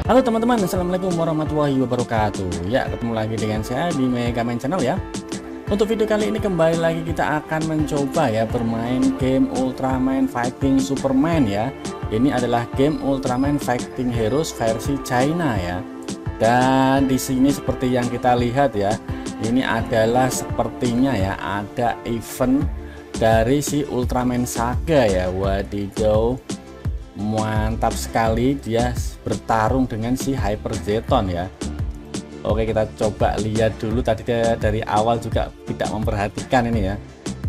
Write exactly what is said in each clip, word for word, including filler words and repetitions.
Halo teman-teman, assalamualaikum warahmatullahi wabarakatuh. Ya, ketemu lagi dengan saya di Megaman Channel ya. Untuk video kali ini kembali lagi kita akan mencoba ya bermain game Ultraman Fighting Superman ya. Ini adalah game Ultraman Fighting Heroes versi China ya. Dan di sini seperti yang kita lihat ya, ini adalah sepertinya ya ada event dari si Ultraman Saga ya. Wadidaw, mantap sekali, dia bertarung dengan si Hyper Zeton ya. Oke, kita coba lihat dulu. Tadi dari awal juga tidak memperhatikan ini ya.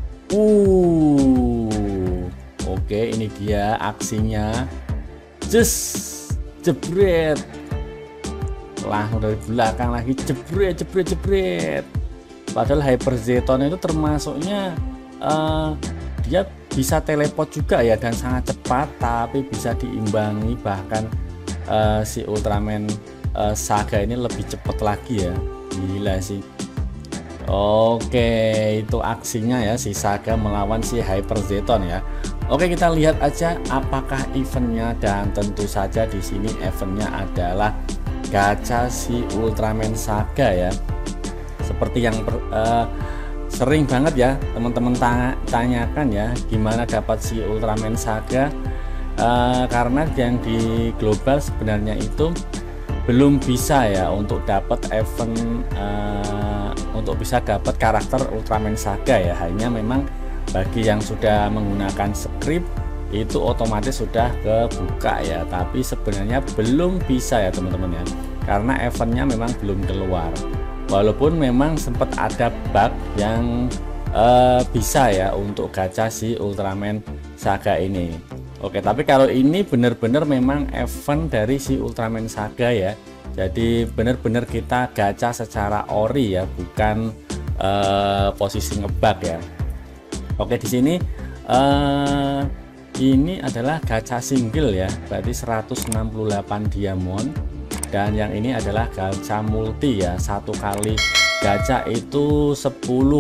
Uh, oke, ini dia aksinya. Just jebret, langsung dari belakang lagi jebret jebret jebret. Padahal Hyper Zeton itu termasuknya uh, dia bisa teleport juga ya dan sangat cepat, tapi bisa diimbangi bahkan uh, si Ultraman uh, Saga ini lebih cepat lagi ya. Gila sih. Oke, itu aksinya ya si Saga melawan si Hyper Zeton ya. Oke, kita lihat aja apakah eventnya, dan tentu saja di sini eventnya adalah gacha si Ultraman Saga ya. Seperti yang per, uh, sering banget ya teman-teman tanyakan ya, gimana dapat si Ultraman Saga, uh, karena yang di global sebenarnya itu belum bisa ya untuk dapat event uh, untuk bisa dapat karakter Ultraman Saga ya. Hanya memang bagi yang sudah menggunakan script itu otomatis sudah kebuka ya, tapi sebenarnya belum bisa ya teman-teman ya, karena eventnya memang belum keluar. Walaupun memang sempat ada bug yang uh, bisa ya untuk gacha si Ultraman Saga ini. Oke, tapi kalau ini benar-benar memang event dari si Ultraman Saga ya. Jadi benar-benar kita gacha secara ori ya, bukan uh, posisi ngebug ya. Oke, di sini uh, ini adalah gacha single ya, berarti seratus enam puluh delapan diamond. Dan yang ini adalah gacha multi ya, satu kali gacha itu sepuluh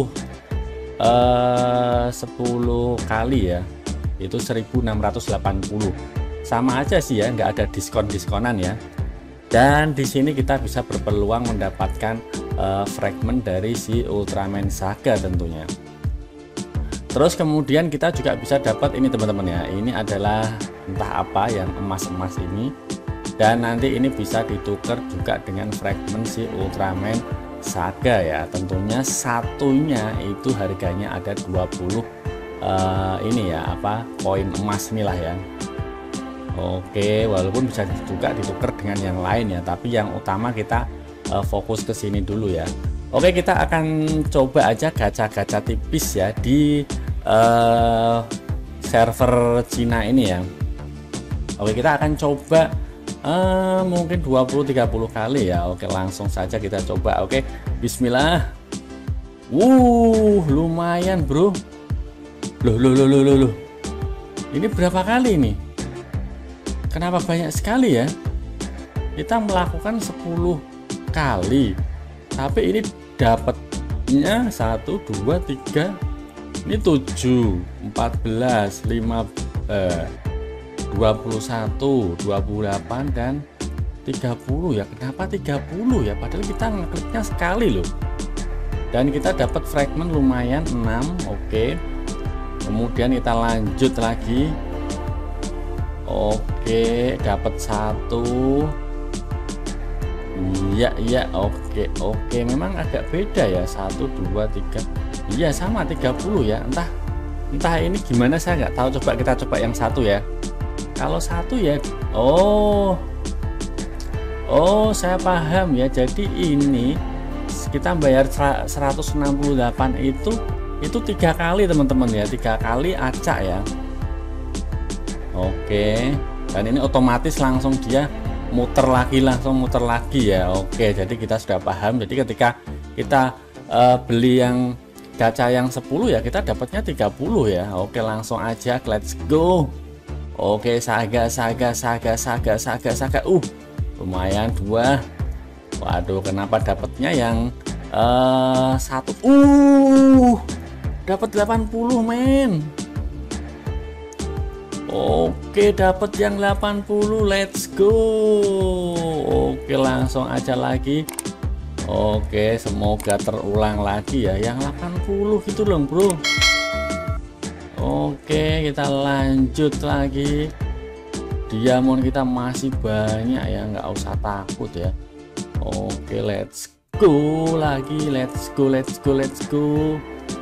eh, sepuluh kali ya, itu seribu enam ratus delapan puluh. Sama aja sih ya, nggak ada diskon-diskonan ya. Dan di sini kita bisa berpeluang mendapatkan eh, fragment dari si Ultraman Saga tentunya. Terus kemudian kita juga bisa dapat ini teman-teman ya, ini adalah entah apa yang emas-emas ini. Dan nanti ini bisa ditukar juga dengan fragment si Ultraman Saga ya. Tentunya satunya itu harganya ada dua puluh uh, ini ya apa koin emas inilah ya. Oke, walaupun bisa juga ditukar dengan yang lain ya, tapi yang utama kita uh, fokus ke sini dulu ya. Oke, kita akan coba aja gacha-gacha tipis ya di uh, server Cina ini ya. Oke, kita akan coba Uh, mungkin dua puluh tiga puluh kali ya. Oke, langsung saja kita coba. Oke, bismillah. Wuh, lumayan bro. Loh loh loh loh loh loh. Ini berapa kali nih? Kenapa banyak sekali ya? Kita melakukan sepuluh kali, tapi ini dapatnya satu dua tiga, ini tujuh, empat belas, lima, eh, dua puluh satu, dua puluh delapan, dan tiga puluh ya. Kenapa tiga puluh ya? Padahal kita ngekliknya sekali loh. Dan kita dapat fragment lumayan enam. Oke. Kemudian kita lanjut lagi. Oke, dapat satu. Iya, iya, oke, oke. Memang agak beda ya. satu, dua, tiga. Iya, sama tiga puluh ya. Entah entah ini gimana, saya nggak tahu. Coba kita coba yang satu ya. Kalau satu ya, oh, oh, saya paham ya. Jadi ini kita bayar seratus enam puluh delapan itu, itu tiga kali teman-teman ya, tiga kali acak ya. Oke, dan ini otomatis langsung dia muter lagi, langsung muter lagi ya. Oke, jadi kita sudah paham. Jadi ketika kita uh, beli yang gacha yang sepuluh ya, kita dapatnya tiga puluh ya. Oke, langsung aja, let's go. Oke, saga saga saga saga saga saga uh lumayan dua. Waduh, kenapa dapatnya yang uh, satu uh dapat delapan puluh men. Oke, dapat yang delapan puluh, let's go. Oke, langsung aja lagi. Oke, semoga terulang lagi ya yang delapan puluh gitu loh bro. Oke, kita lanjut lagi. Diamond kita masih banyak ya, nggak usah takut ya. Oke, let's go lagi, let's go, let's go, let's go.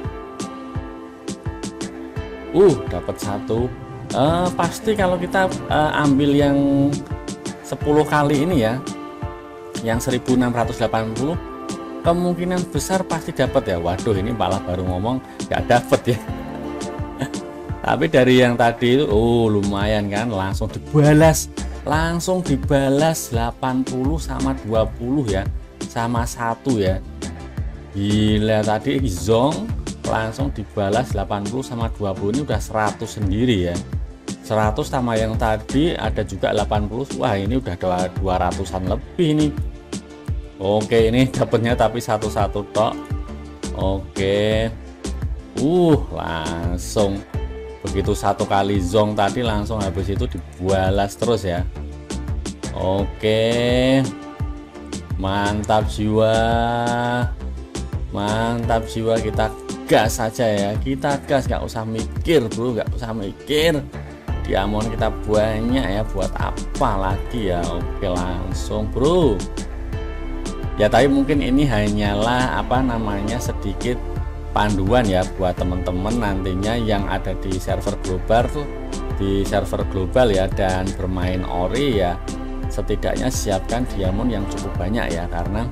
Uh, dapat satu. Uh, pasti kalau kita uh, ambil yang sepuluh kali ini ya, yang seribu enam ratus delapan puluh, kemungkinan besar pasti dapat ya. Waduh, ini malah baru ngomong nggak dapat ya. Tapi dari yang tadi itu, oh lumayan kan, langsung dibalas, langsung dibalas delapan puluh sama dua puluh ya, sama satu ya. Gila, tadi Zong langsung dibalas delapan puluh sama dua puluh, ini udah seratus sendiri ya. seratus sama yang tadi ada juga delapan puluh. Wah, ini udah dua ratusan lebih nih. Oke, ini dapatnya tapi satu-satu tok. Oke. Uh, langsung begitu satu kali Zong tadi langsung habis itu dibalas terus ya. Oke. Mantap jiwa. Mantap jiwa, kita gas aja ya. Kita gas, nggak usah mikir bro, nggak usah mikir. Diamond kita banyak ya, buat apa lagi ya. Oke, langsung bro ya. Tapi mungkin ini hanyalah apa namanya sedikit panduan ya buat teman-teman nantinya yang ada di server global tuh, di server global ya, dan bermain ori ya, setidaknya siapkan diamond yang cukup banyak ya, karena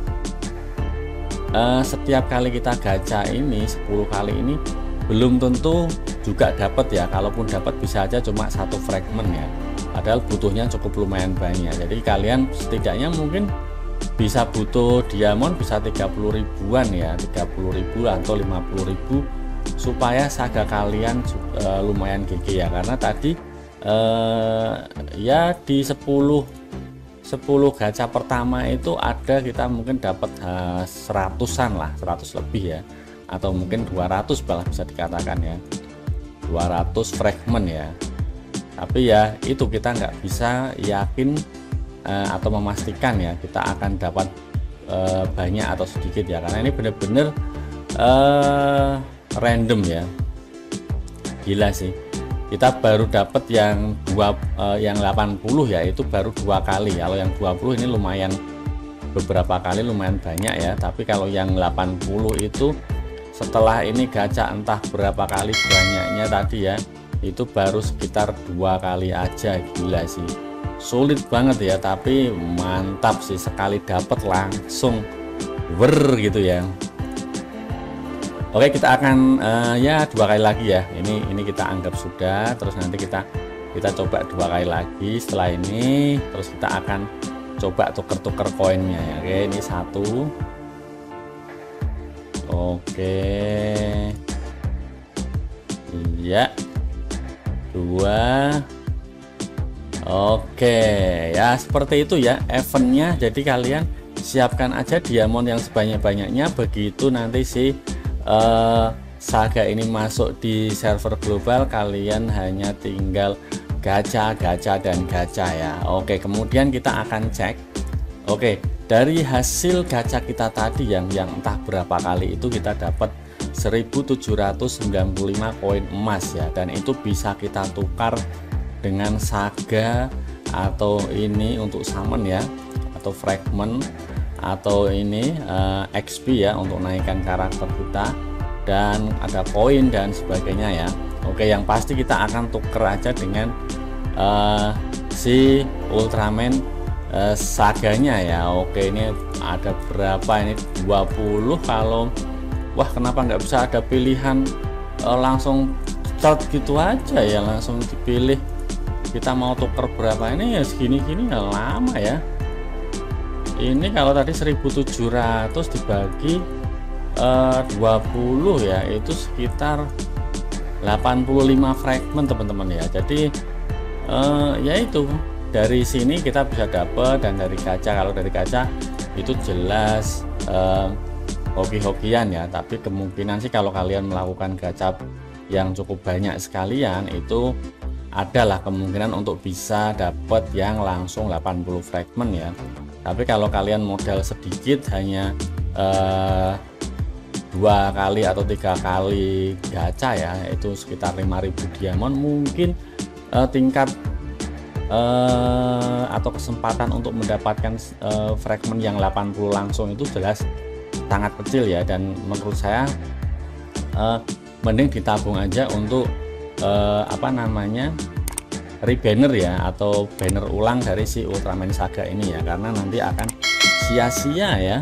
uh, setiap kali kita gacha ini sepuluh kali ini belum tentu juga dapat ya. Kalaupun dapat bisa aja cuma satu fragment ya, padahal butuhnya cukup lumayan banyak. Jadi kalian setidaknya mungkin bisa butuh diamond bisa tiga puluh ribuan ya, tiga puluh ribu atau lima puluh ribu supaya saga kalian uh, lumayan G G ya. Karena tadi uh, ya di sepuluh gacha pertama itu ada kita mungkin dapat uh, seratusan lah, seratus lebih ya, atau mungkin dua ratus malah bisa dikatakan ya, dua ratus fragment ya. Tapi ya itu kita nggak bisa yakin uh, atau memastikan ya kita akan dapat uh, banyak atau sedikit ya, karena ini bener-bener uh, random ya. Gila sih, kita baru dapat yang dua uh, yang delapan puluh ya, itu baru dua kali. Kalau yang dua puluh ini lumayan beberapa kali, lumayan banyak ya. Tapi kalau yang delapan puluh itu setelah ini gacha entah berapa kali banyaknya tadi ya, itu baru sekitar dua kali aja. Gila sih, sulit banget ya, tapi mantap sih, sekali dapat langsung wer gitu ya. Oke, kita akan uh, ya dua kali lagi ya, ini ini kita anggap sudah, terus nanti kita kita coba dua kali lagi setelah ini, terus kita akan coba tuker-tuker koinnya ya. Oke, ini satu. Oke, ya dua. Oke ya, seperti itu ya eventnya. Jadi kalian siapkan aja diamond yang sebanyak-banyaknya, begitu nanti si uh, saga ini masuk di server global, kalian hanya tinggal gacha, gacha dan gacha ya. Oke, kemudian kita akan cek. Oke, dari hasil gacha kita tadi yang yang entah berapa kali itu kita dapat seribu tujuh ratus sembilan puluh lima koin emas ya, dan itu bisa kita tukar dengan saga atau ini untuk summon ya, atau fragment, atau ini uh, X P ya untuk naikkan karakter kita, dan ada koin dan sebagainya ya. Oke, yang pasti kita akan tuker aja dengan uh, si Ultraman uh, saganya ya. Oke, ini ada berapa ini, dua puluh. Kalau wah, kenapa nggak bisa ada pilihan uh, langsung start gitu aja ya, langsung dipilih kita mau tuker berapa. Ini ya segini-gini ya lama ya. Ini kalau tadi seribu tujuh ratus dibagi uh, dua puluh ya, itu sekitar delapan puluh lima fragment teman-teman ya. Jadi uh, ya itu dari sini kita bisa dapat, dan dari gacha, kalau dari gacha itu jelas uh, hoki-hokian ya. Tapi kemungkinan sih kalau kalian melakukan gacha yang cukup banyak sekalian, itu adalah kemungkinan untuk bisa dapat yang langsung delapan puluh fragment ya. Tapi kalau kalian modal sedikit, hanya eh, dua kali atau tiga kali gacha ya, itu sekitar lima ribu diamond, mungkin eh, tingkat eh, atau kesempatan untuk mendapatkan eh, fragment yang delapan puluh langsung itu jelas sangat kecil ya. Dan menurut saya eh, mending ditabung aja untuk eh, apa namanya rebanner ya, atau banner ulang dari si Ultraman Saga ini ya, karena nanti akan sia-sia ya,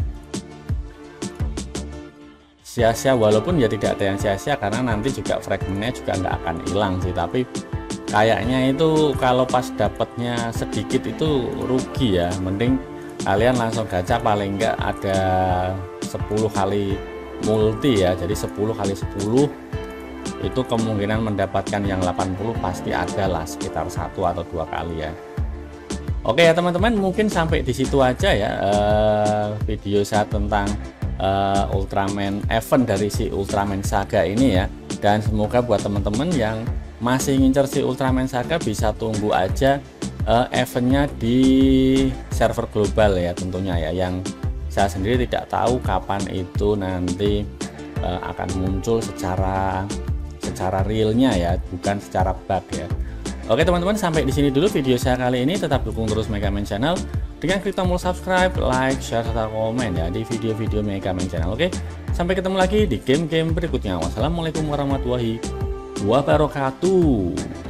sia-sia walaupun ya tidak ada yang sia-sia, karena nanti juga fragmentnya juga nggak akan hilang sih. Tapi kayaknya itu kalau pas dapatnya sedikit itu rugi ya, mending kalian langsung gacha, paling nggak ada sepuluh kali multi ya, jadi sepuluh kali sepuluh itu kemungkinan mendapatkan yang delapan puluh pasti ada lah, sekitar satu atau dua kali ya. Oke ya teman-teman, mungkin sampai di situ aja ya eh, video saya tentang eh, Ultraman event dari si Ultraman Saga ini ya. Dan semoga buat teman-teman yang masih ngincer si Ultraman Saga bisa tunggu aja eh, eventnya di server global ya tentunya ya, yang saya sendiri tidak tahu kapan itu nanti eh, akan muncul secara secara realnya ya, bukan secara bug ya. Oke teman-teman, sampai di sini dulu video saya kali ini. Tetap dukung terus Megaman Channel dengan klik tombol subscribe, like, share, serta komen ya di video-video Megaman Channel. Oke, sampai ketemu lagi di game-game berikutnya. Wassalamualaikum warahmatullahi wabarakatuh.